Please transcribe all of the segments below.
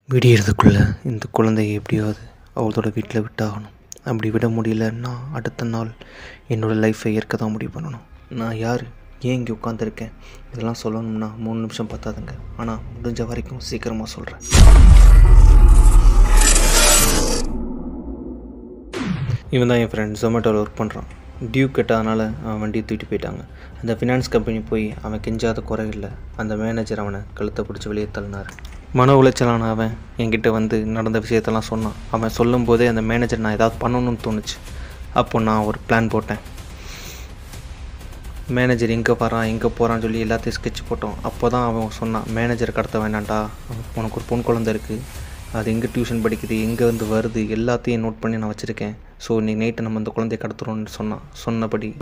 விடியறதுக்குள்ளே இந்த குழந்தையை எப்படியாவது அவளோட வீட்டில் விட்டாகணும். அப்படி விட முடியலன்னா அடுத்த நாள் என்னோடய லைஃப்பை ஏற்க தான் முடிவு பண்ணணும். நான் யார், ஏன் இங்கே உட்காந்துருக்கேன், இதெல்லாம் சொல்லணும்னா 3 நிமிஷம் பத்தாதுங்க. ஆனால் முடிஞ்ச வரைக்கும் சீக்கிரமாக சொல்கிறேன். இவன் தான் என் ஃப்ரெண்ட், ஜொமேட்டோவில் ஒர்க் பண்ணுறான். டியூ கட்டாதனால அவன் வண்டியை தூக்கிட்டு போயிட்டாங்க. அந்த ஃபினான்ஸ் கம்பெனி போய் அவன் கெஞ்சாத குறை இல்லை. அந்த மேனேஜர் அவனை கழுத்தை பிடிச்சி வெளியே தள்ளினார். மன உளைச்சலான அவன் என்கிட்ட வந்து நடந்த விஷயத்தெல்லாம் சொன்னான். அவன் சொல்லும்போதே அந்த மேனேஜர் நான் ஏதாவது பண்ணணும்னு தோணுச்சு. அப்போ நான் ஒரு பிளான் போட்டேன். மேனேஜர் எங்கே வரான் எங்கே போகிறான்னு சொல்லி எல்லாத்தையும் ஸ்கெட்ச் போட்டோம். அப்போ தான் அவன் சொன்னான், மேனேஜர் கடத்த வேண்டாம்டா, உனக்கு ஒரு பொன் குழந்தை இருக்குது, அது எங்கே டியூஷன் படிக்குது, எங்கே வந்து வருது, எல்லாத்தையும் நோட் பண்ணி நான் வச்சுருக்கேன். ஸோ இன்னைக்கு நைட்டு நம்ம அந்த குழந்தைய கடத்துறோன்னு சொன்னபடி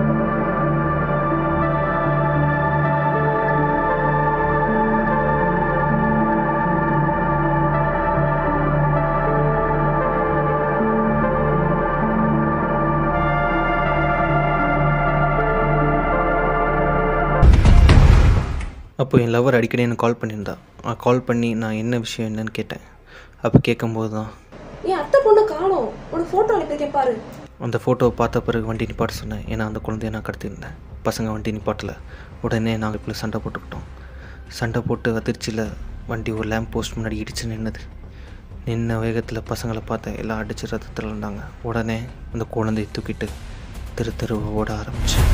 அப்போ என் லவர் அடிக்கடி எனக்கு கால் பண்ணியிருந்தா. கால் பண்ணி நான் என்ன விஷயம் என்னன்னு கேட்டேன். அப்போ கேட்கும்போது தான் என் அத்தை பொண்ணு காணோம், உனக்கு ஃபோட்டோ அனுப்பியிருக்கேன் பாரு. அந்த ஃபோட்டோவை பார்த்த பிறகு வண்டி நிப்பாட்ட சொன்னேன். ஏன்னா அந்த குழந்தைய நான் கடத்தியிருந்தேன். பசங்க வண்டி நிப்பாட்டலை. உடனே நாங்கள் இப்போ சண்டை போட்டுக்கிட்டோம். சண்டை போட்டு அதிர்ச்சியில் வண்டி ஒரு லேம்ப் போஸ்ட் முன்னாடி இடித்து நின்றுது. நின்ன வேகத்தில் பசங்களை பார்த்தேன், எல்லாம் அடித்து ரத்தத்தில் இருந்தாங்க. உடனே அந்த குழந்தையை தூக்கிட்டு தெரு ஓட ஆரம்பித்தேன்.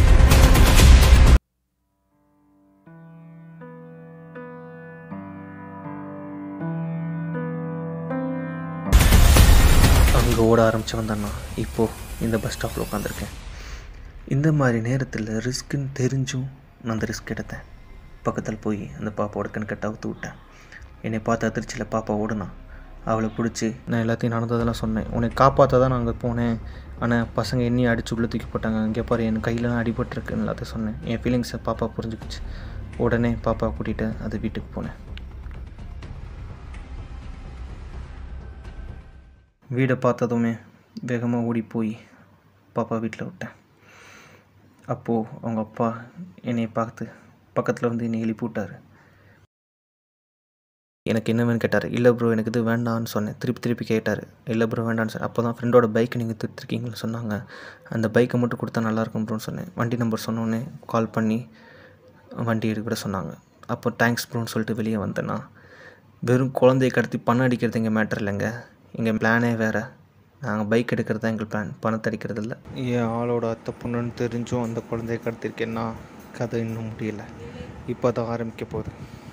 அங்கே ஓட ஆரம்பித்தவன் தானா இப்போது இந்த பஸ் ஸ்டாப்பில் உட்காந்துருக்கேன். இந்த மாதிரி நேரத்தில் ரிஸ்க்குன்னு தெரிஞ்சும் நான் அந்த ரிஸ்க் எடுத்தேன். பக்கத்தில் போய் அந்த பாப்பாவோட கண்கட்டை அவுத்து விட்டேன். என்னை பார்த்து அதிர்ச்சியில் பாப்பா ஓடுனா. அவளை பிடிச்சி நான் எல்லாத்தையும் நடந்ததெல்லாம் சொன்னேன். உன்னை காப்பாற்ற தான் நான் அங்கே போனேன், ஆனால் பசங்க என்னையும் அடித்து உள்ளே தூக்கி போட்டாங்க, அங்கே பாரு என் கையிலலாம் அடிபட்டுருக்குன்னு எல்லாத்தையும் சொன்னேன். என் ஃபீலிங்ஸை பாப்பா புரிஞ்சுக்கிச்சு. உடனே பாப்பா கூட்டிகிட்டு அது வீட்டுக்கு போனேன். வீடை பார்த்ததுமே வேகமாக ஓடி போய் பாப்பா வீட்டில் விட்டேன். அப்போது அவங்க அப்பா என்னை பார்த்து பக்கத்தில் வந்து என்னை எழுப்பி விட்டார். எனக்கு என்ன வேணும்னு கேட்டார். இல்லை ப்ரோ எனக்கு இது வேண்டான்னு சொன்னேன். திருப்பி கேட்டார். இல்லை ப்ரோ வேண்டான்னு சொன்னேன். அப்போ தான் ஃப்ரெண்டோட பைக்கை நீங்கள் திருத்திருக்கீங்கன்னு சொன்னாங்க. அந்த பைக்கை மட்டும் கொடுத்தா நல்லாயிருக்கும் ப்ரோன்னு சொன்னேன். வண்டி நம்பர் சொன்னோன்னே கால் பண்ணி வண்டி எடுக்க சொன்னாங்க. அப்போ தேங்க்ஸ் ப்ரோன்னு சொல்லிட்டு வெளியே வந்தேன்னா, வெறும் குழந்தைய கடத்தி பணம் அடிக்கிறது எங்கள் மேட்டர் இல்லைங்க. எங்கள் பிளானே வேறு. நாங்கள் பைக் எடுக்கிறது தான் எங்கள் பிளான், பணத்தை அடிக்கிறது இல்லை. என் ஆளோட அத்தை பொண்ணுன்னு தெரிஞ்சும் அந்த குழந்தைய கடத்திருக்கேன்னா கதை இன்னும் முடியலை. இப்போ தான் ஆரம்பிக்க போகுது.